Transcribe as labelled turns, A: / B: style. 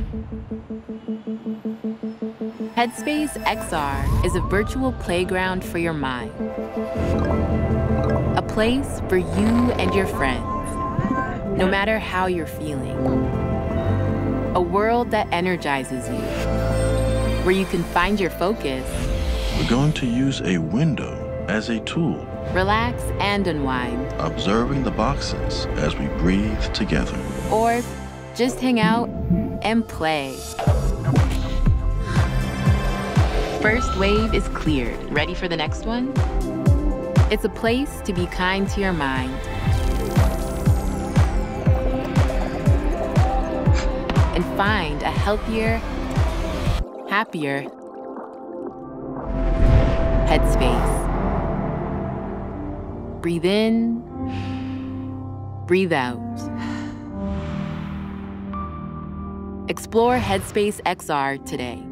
A: Headspace XR is a virtual playground for your mind. A place for you and your friends, no matter how you're feeling. A world that energizes you, where you can find your focus.
B: We're going to use a window as a tool.
A: Relax and unwind.
B: Observing the boxes as we breathe together.
A: Or just hang out and play. First wave is cleared. Ready for the next one? It's a place to be kind to your mind. And find a healthier, happier headspace. Breathe in, breathe out. Explore Headspace XR today.